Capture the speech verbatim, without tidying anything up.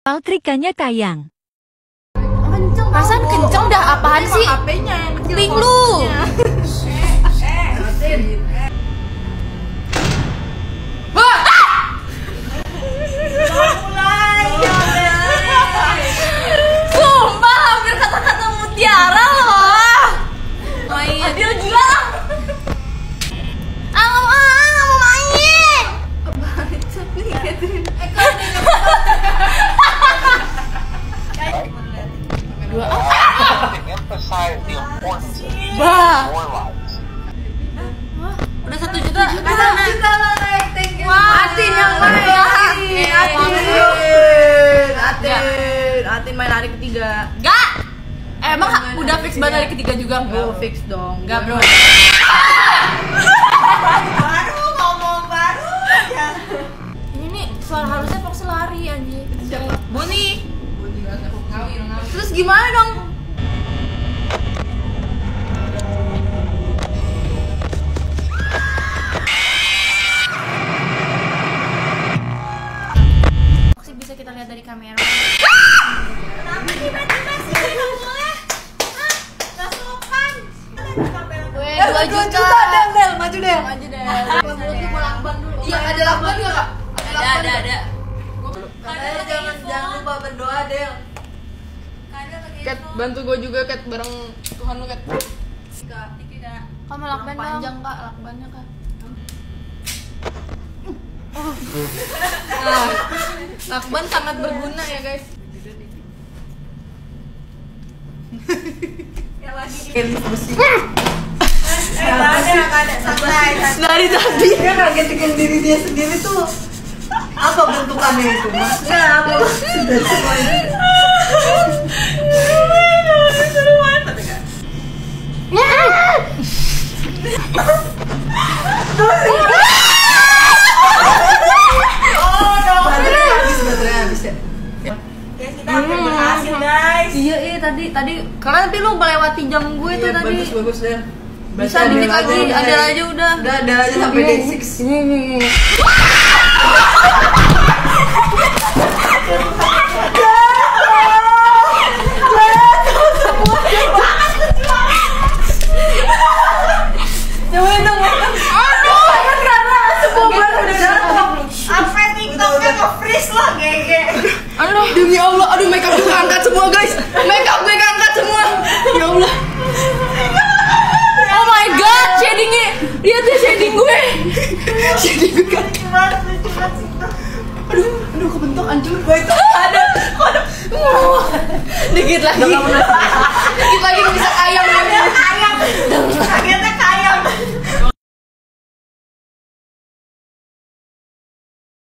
Altrikanya tayang. Kenceng, perasaan kenceng dah, apaan sih? H P-nya yang kecil. Ping lu. Mulai. Sumpah hampir kata-kata mutiara loh. Main. Adil gila. Ah, mau ah, mau main. Bangsat nih Catherine. Dua bah udah satu juta kita kita naik thank you Atin yang main Atin Atin Atin Atin main hari ketiga enggak emang udah fix banget hari ketiga juga enggak fix dong enggak bro baru ngomong baru ya ini nih suara harusnya Fox lari anjing siapa Boni terus gimana dong? Masih bisa kita lihat dari kamera. Kenapa tiba-tiba sih nggak boleh? Hah? Nggak sopan. Weh, dua juta. Del, Del, maju Del. Maju Del. Mau lakban dulu. Iya, ada lakban nggak kak? Ada, ada, ada. Katanya jangan jangan lupa berdoa Del. Kat, bantu gue juga Kat, bareng Tuhan lu Kat. Kamu lakban dong. Panjang kak, lakbannya kak. Oh. Nah, lakban sangat berguna ya guys. Ya lagi di besi. Eh, ada, ada, santai. Dari tadi Dia kagetin diri dia sendiri tuh. Apa bentukannya itu? Maksudnya apa? Sudah semuanya. Berhasil guys. Iya iya tadi tadi karena tapi lu melewati jam gue tuh Iya, tadi. bagus bagus deh. Bisa dikit lagi, ada aja udah. Udah ada aja sampai day six. Cobain dong. Aduh, karena semua gue udah jatuh. Apa TikToknya nge-freeze lah gege. Aduh, demi Allah, aduh makeup gue keangkat semua guys. Makeup gue keangkat semua. Ya Allah. Oh my god, shadingnya. Lihat tuh shading gue. Shading gue kan. Aduh, aduh kebentuk anjir gue itu. Ada, ada. Dikit lagi. Dikit lagi bisa ayam.